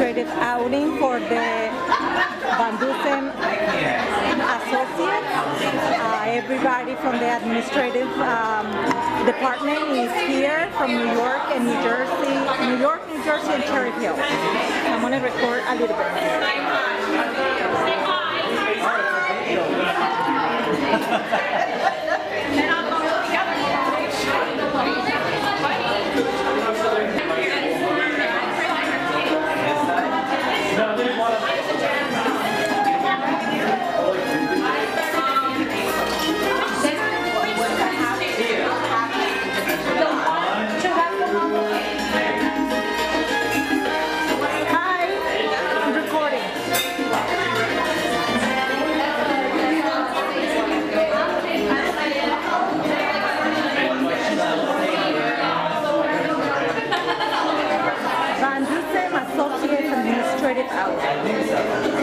Administrative Outing for the Van Dusen Associates. Everybody from the administrative department is here from New York and New Jersey, and Cherry Hill. I'm going to record a little bit. Van Dusen Associates Administrative Outing.